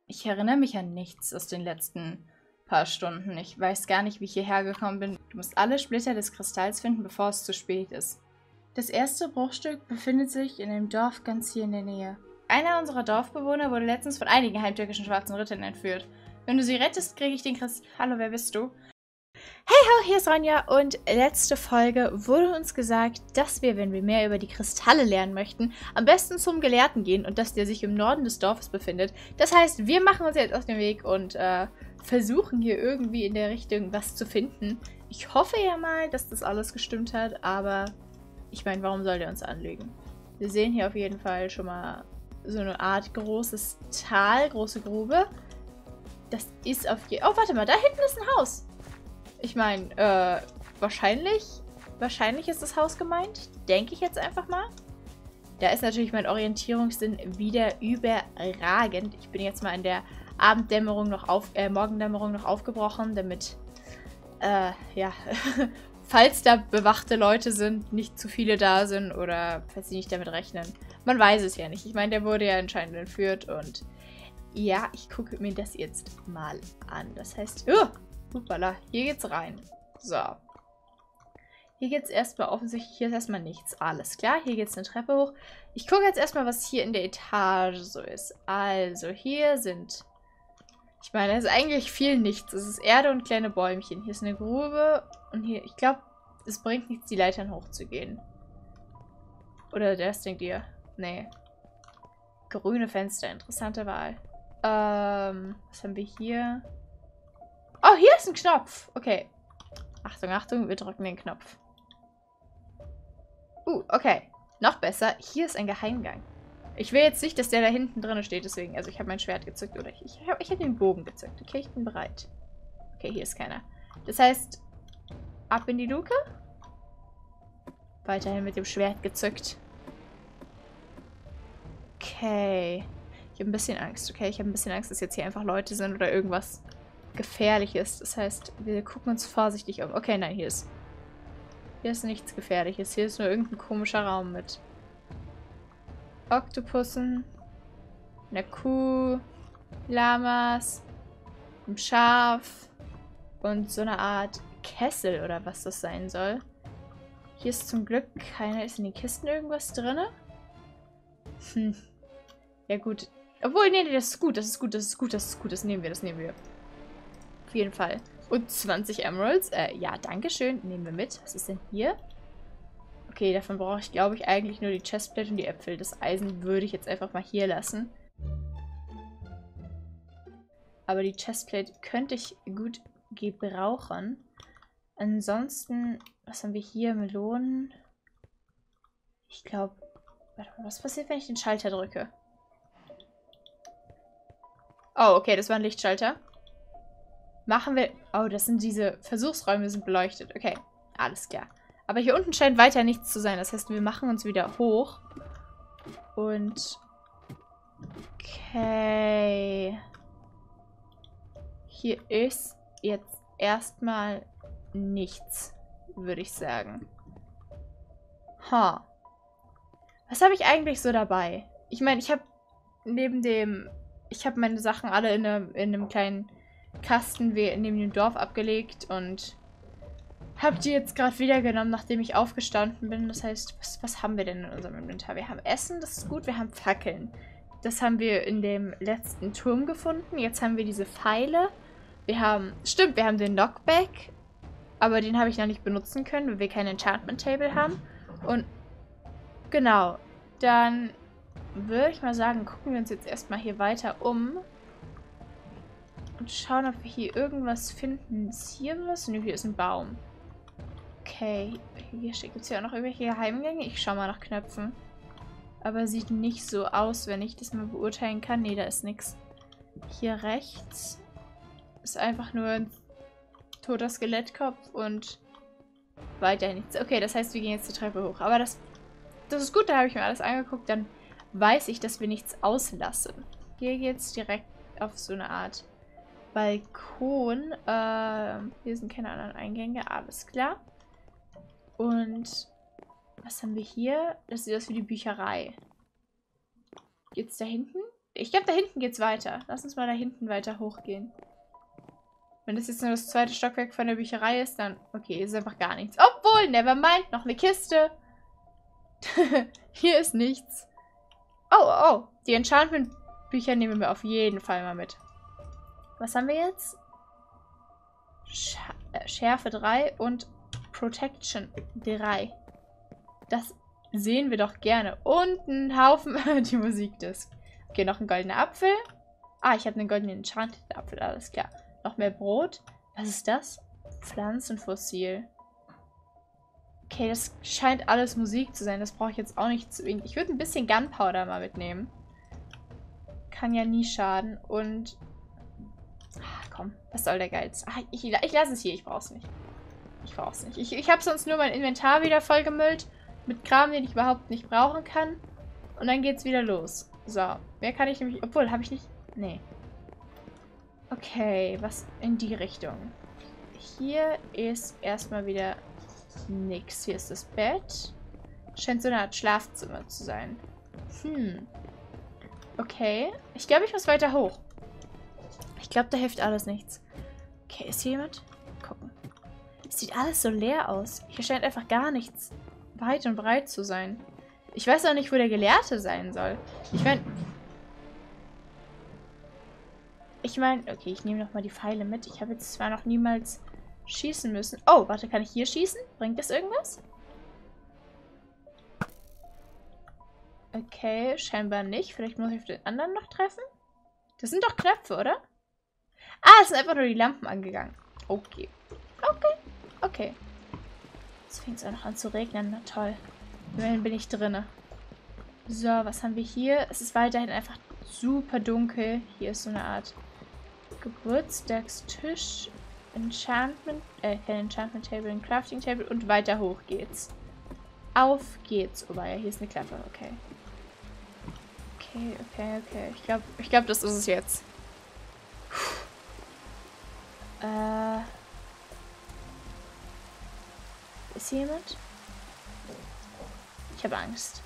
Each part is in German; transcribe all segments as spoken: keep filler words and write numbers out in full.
Ich erinnere mich an nichts aus den letzten paar Stunden. Ich weiß gar nicht, wie ich hierher gekommen bin. Du musst alle Splitter des Kristalls finden, bevor es zu spät ist. Das erste Bruchstück befindet sich in einem Dorf ganz hier in der Nähe. Einer unserer Dorfbewohner wurde letztens von einigen heimtückischen schwarzen Rittern entführt. Wenn du sie rettest, kriege ich den Kristall. Hallo, wer bist du? Hey ho, hier ist Ronja und letzte Folge wurde uns gesagt, dass wir, wenn wir mehr über die Kristalle lernen möchten, am besten zum Gelehrten gehen und dass der sich im Norden des Dorfes befindet. Das heißt, wir machen uns jetzt auf den Weg und äh, versuchen hier irgendwie in der Richtung was zu finden. Ich hoffe ja mal, dass das alles gestimmt hat, aber ich meine, warum soll der uns anlügen? Wir sehen hier auf jeden Fall schon mal so eine Art großes Tal, große Grube. Das ist auf je... Oh, warte mal, da hinten ist ein Haus. Ich meine, äh, wahrscheinlich, wahrscheinlich ist das Haus gemeint. Denke ich jetzt einfach mal. Da ist natürlich mein Orientierungssinn wieder überragend. Ich bin jetzt mal in der Abenddämmerung noch auf, äh, Morgendämmerung noch aufgebrochen, damit, äh, ja, falls da bewachte Leute sind, nicht zu viele da sind oder falls sie nicht damit rechnen. Man weiß es ja nicht. Ich meine, der wurde ja anscheinend entführt und ja, ich gucke mir das jetzt mal an. Das heißt, oh, Hoppala, hier geht's rein. So. Hier geht's erstmal offensichtlich, hier ist erstmal nichts. Alles klar, hier geht's eine Treppe hoch. Ich gucke jetzt erstmal, was hier in der Etage so ist. Also, hier sind... Ich meine, es ist eigentlich viel nichts. Es ist Erde und kleine Bäumchen. Hier ist eine Grube und hier... Ich glaube, es bringt nichts, die Leitern hochzugehen. Oder das denkt ihr? Nee. Grüne Fenster, interessante Wahl. Ähm, was haben wir hier? Oh, hier ist ein Knopf. Okay. Achtung, Achtung, wir drücken den Knopf. Uh, okay. Noch besser. Hier ist ein Geheimgang. Ich will jetzt nicht, dass der da hinten drin steht, deswegen. Also ich habe mein Schwert gezückt oder ich, ich habe ich hab den Bogen gezückt. Okay, ich bin bereit. Okay, hier ist keiner. Das heißt, ab in die Luke. Weiterhin mit dem Schwert gezückt. Okay. Ich habe ein bisschen Angst, okay? Ich habe ein bisschen Angst, dass jetzt hier einfach Leute sind oder irgendwas Gefährliches. Das heißt, wir gucken uns vorsichtig um. Okay, nein, hier ist... Hier ist nichts Gefährliches. Hier ist nur irgendein komischer Raum mit Oktopussen, einer Kuh, Lamas, einem Schaf und so eine Art Kessel oder was das sein soll. Hier ist zum Glück keiner. Ist in den Kisten irgendwas drin? Hm. Ja gut. Obwohl, nee, nee, das ist gut, das ist gut, das ist gut, das ist gut. Das nehmen wir, das nehmen wir. Auf jeden Fall. Und zwanzig Emeralds. Äh, ja, dankeschön. Nehmen wir mit. Was ist denn hier? Okay, davon brauche ich, glaube ich, eigentlich nur die Chestplate und die Äpfel. Das Eisen würde ich jetzt einfach mal hier lassen. Aber die Chestplate könnte ich gut gebrauchen. Ansonsten, was haben wir hier? Melonen. Ich glaube... Warte mal, was passiert, wenn ich den Schalter drücke? Oh, okay, das war ein Lichtschalter. Machen wir... Oh, das sind diese Versuchsräume, sind beleuchtet. Okay, alles klar. Aber hier unten scheint weiter nichts zu sein. Das heißt, wir machen uns wieder hoch. Und... Okay. Hier ist jetzt erstmal nichts, würde ich sagen. Ha. Was habe ich eigentlich so dabei? Ich meine, ich habe neben dem... Ich habe meine Sachen alle in einem, in einem kleinen... Kasten neben dem Dorf abgelegt und habe die jetzt gerade wieder genommen, nachdem ich aufgestanden bin. Das heißt, was, was haben wir denn in unserem Inventar? Wir haben Essen, das ist gut. Wir haben Fackeln. Das haben wir in dem letzten Turm gefunden. Jetzt haben wir diese Pfeile. Wir haben, stimmt, wir haben den Knockback, aber den habe ich noch nicht benutzen können, weil wir kein Enchantment Table haben. Und genau, dann würde ich mal sagen, gucken wir uns jetzt erstmal hier weiter um. Und schauen, ob wir hier irgendwas finden. Ist hier was? Nö, hier ist ein Baum. Okay. Hier gibt es ja auch noch irgendwelche Geheimgänge. Ich schaue mal nach Knöpfen. Aber sieht nicht so aus, wenn ich das mal beurteilen kann. Nee, da ist nichts. Hier rechts ist einfach nur ein toter Skelettkopf und weiter nichts. Okay, das heißt, wir gehen jetzt die Treppe hoch. Aber das, das ist gut, da habe ich mir alles angeguckt. Dann weiß ich, dass wir nichts auslassen. Hier geht es direkt auf so eine Art Balkon. Äh, hier sind keine anderen Eingänge. Alles klar. Und was haben wir hier? Das sieht aus wie die Bücherei. Geht's da hinten? Ich glaube, da hinten geht's weiter. Lass uns mal da hinten weiter hochgehen. Wenn das jetzt nur das zweite Stockwerk von der Bücherei ist, dann... Okay, ist einfach gar nichts. Obwohl, nevermind, noch eine Kiste. Hier ist nichts. Oh, oh, oh. Die Enchantment-Bücher nehmen wir auf jeden Fall mal mit. Was haben wir jetzt? Sch äh, Schärfe drei und Protection drei. Das sehen wir doch gerne. Und ein Haufen... die Musikdisk. Okay, noch ein goldener Apfel. Ah, ich habe einen goldenen Enchanted-Apfel, alles klar. Noch mehr Brot. Was ist das? Pflanzenfossil. Okay, das scheint alles Musik zu sein. Das brauche ich jetzt auch nicht zu... Ich würde ein bisschen Gunpowder mal mitnehmen. Kann ja nie schaden. Und... Ach, komm. Was soll der Geiz? Ach, ich, ich lasse es hier. Ich brauche es nicht. Ich brauche es nicht. Ich, ich habe sonst nur mein Inventar wieder vollgemüllt. Mit Kram, den ich überhaupt nicht brauchen kann. Und dann geht's wieder los. So. Mehr kann ich nämlich... Obwohl, habe ich nicht... Nee. Okay, was in die Richtung. Hier ist erstmal wieder nix. Hier ist das Bett. Scheint so eine Art Schlafzimmer zu sein. Hm. Okay. Ich glaube, ich muss weiter hoch. Ich glaube, da hilft alles nichts. Okay, ist hier jemand? Gucken. Es sieht alles so leer aus. Hier scheint einfach gar nichts weit und breit zu sein. Ich weiß auch nicht, wo der Gelehrte sein soll. Ich meine... Ich meine... Okay, ich nehme nochmal die Pfeile mit. Ich habe jetzt zwar noch niemals schießen müssen. Oh, warte, kann ich hier schießen? Bringt das irgendwas? Okay, scheinbar nicht. Vielleicht muss ich auf den anderen noch treffen? Das sind doch Knöpfe, oder? Ah, es sind einfach nur die Lampen angegangen. Okay. Okay. Okay. Jetzt fängt es auch noch an zu regnen. Na toll. Immerhin bin ich drinne. So, was haben wir hier? Es ist weiterhin einfach super dunkel. Hier ist so eine Art Geburtstagstisch. Enchantment, äh, kein Enchantment Table, ein Crafting Table und weiter hoch geht's. Auf geht's. Oh, ja, hier ist eine Klappe. Okay. Okay, okay, okay. Ich glaube, ich glaube, das ist es jetzt. Puh. Äh. Ist hier jemand? Ich habe Angst.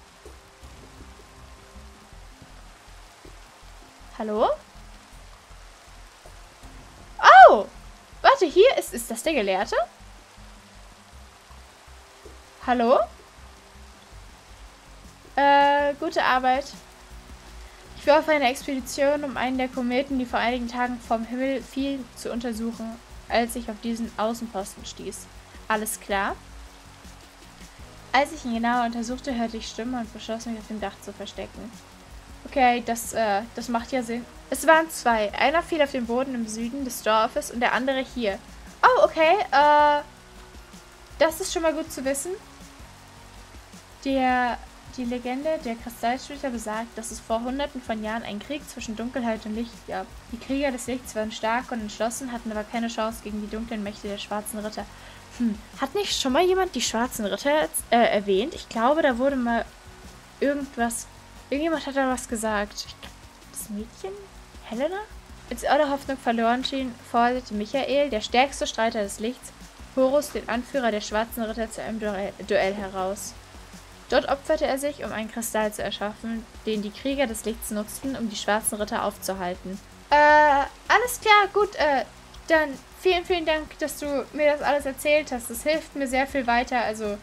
Hallo? Oh! Warte, hier ist... Ist das der Gelehrte? Hallo? Äh, gute Arbeit. Ich war auf eine Expedition, um einen der Kometen, die vor einigen Tagen vom Himmel fiel, zu untersuchen, als ich auf diesen Außenposten stieß. Alles klar? Als ich ihn genauer untersuchte, hörte ich Stimmen und beschloss, mich auf dem Dach zu verstecken. Okay, das, äh, das macht ja Sinn. Es waren zwei. Einer fiel auf den Boden im Süden des Dorfes und der andere hier. Oh, okay, äh, das ist schon mal gut zu wissen. Der... Die Legende der Kristallsplitter besagt, dass es vor hunderten von Jahren einen Krieg zwischen Dunkelheit und Licht gab. Die Krieger des Lichts waren stark und entschlossen, hatten aber keine Chance gegen die dunklen Mächte der Schwarzen Ritter. Hm, hat nicht schon mal jemand die Schwarzen Ritter äh, erwähnt? Ich glaube, da wurde mal irgendwas... Irgendjemand hat da was gesagt. Ich glaub, das Mädchen? Helena? Als alle Hoffnung verloren schien, forderte Michael, der stärkste Streiter des Lichts, Horus, den Anführer der Schwarzen Ritter, zu einem Duell, Duell heraus. Dort opferte er sich, um einen Kristall zu erschaffen, den die Krieger des Lichts nutzten, um die Schwarzen Ritter aufzuhalten. Äh, alles klar, gut, äh, dann vielen, vielen Dank, dass du mir das alles erzählt hast. Das hilft mir sehr viel weiter, also...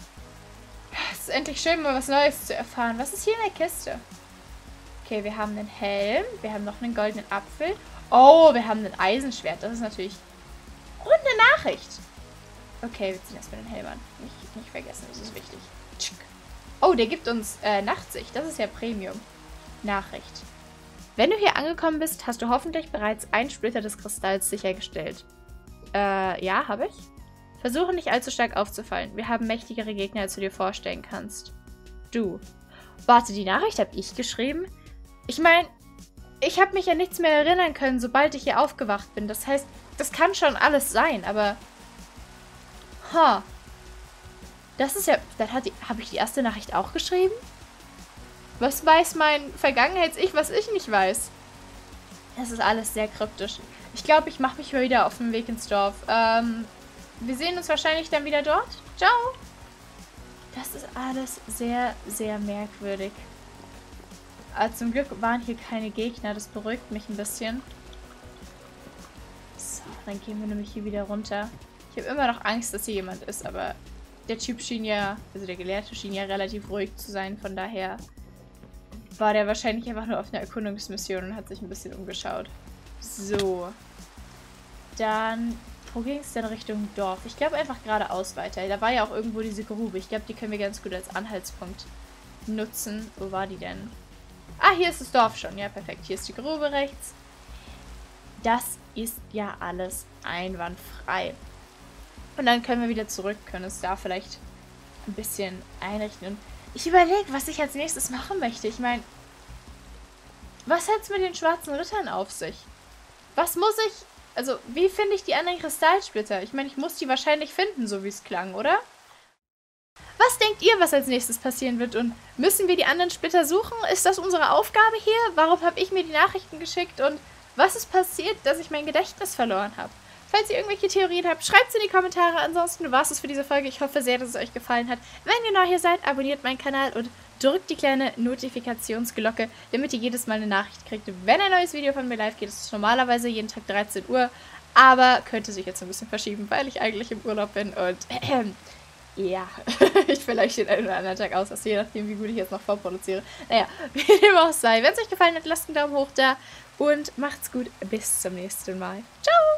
Es ist endlich schön, mal was Neues zu erfahren. Was ist hier in der Kiste? Okay, wir haben einen Helm, wir haben noch einen goldenen Apfel. Oh, wir haben ein Eisenschwert, das ist natürlich... Und eine Nachricht. Okay, wir ziehen erstmal den Helm an. Nicht, nicht vergessen, das ist wichtig. Tschick. Oh, der gibt uns äh, Nachtsicht. Das ist ja Premium. Nachricht. Wenn du hier angekommen bist, hast du hoffentlich bereits einen Splitter des Kristalls sichergestellt. Äh, ja, habe ich. Versuche nicht allzu stark aufzufallen. Wir haben mächtigere Gegner, als du dir vorstellen kannst. Du. Warte, die Nachricht habe ich geschrieben? Ich meine, ich habe mich ja nichts mehr erinnern können, sobald ich hier aufgewacht bin. Das heißt, das kann schon alles sein, aber... Ha. Huh. Das ist ja... Dann habe ich die erste Nachricht auch geschrieben? Was weiß mein Vergangenheits-Ich, was ich nicht weiß? Das ist alles sehr kryptisch. Ich glaube, ich mache mich wieder auf den Weg ins Dorf. Ähm, wir sehen uns wahrscheinlich dann wieder dort. Ciao! Das ist alles sehr, sehr merkwürdig. Aber zum Glück waren hier keine Gegner. Das beruhigt mich ein bisschen. So, dann gehen wir nämlich hier wieder runter. Ich habe immer noch Angst, dass hier jemand ist, aber der Typ schien ja, also der Gelehrte schien ja relativ ruhig zu sein. Von daher war der wahrscheinlich einfach nur auf einer Erkundungsmission und hat sich ein bisschen umgeschaut. So. Dann, wo ging es denn Richtung Dorf? Ich glaube einfach geradeaus weiter. Da war ja auch irgendwo diese Grube. Ich glaube, die können wir ganz gut als Anhaltspunkt nutzen. Wo war die denn? Ah, hier ist das Dorf schon. Ja, perfekt. Hier ist die Grube rechts. Das ist ja alles einwandfrei. Und dann können wir wieder zurück, können es da vielleicht ein bisschen einrichten. Und ich überlege, was ich als nächstes machen möchte. Ich meine, was hat es mit den schwarzen Rittern auf sich? Was muss ich, also wie finde ich die anderen Kristallsplitter? Ich meine, ich muss die wahrscheinlich finden, so wie es klang, oder? Was denkt ihr, was als nächstes passieren wird? Und müssen wir die anderen Splitter suchen? Ist das unsere Aufgabe hier? Warum habe ich mir die Nachrichten geschickt? Und was ist passiert, dass ich mein Gedächtnis verloren habe? Falls ihr irgendwelche Theorien habt, schreibt es in die Kommentare. Ansonsten war es es für diese Folge. Ich hoffe sehr, dass es euch gefallen hat. Wenn ihr neu hier seid, abonniert meinen Kanal und drückt die kleine Notifikationsglocke, damit ihr jedes Mal eine Nachricht kriegt, wenn ein neues Video von mir live geht. Das ist normalerweise jeden Tag dreizehn Uhr, aber könnte sich jetzt ein bisschen verschieben, weil ich eigentlich im Urlaub bin und äh, ja, ich vielleicht den einen oder anderen Tag aus, also je nachdem, wie gut ich jetzt noch vorproduziere. Naja, wie dem auch sei. Wenn es euch gefallen hat, lasst einen Daumen hoch da und macht's gut. Bis zum nächsten Mal. Ciao!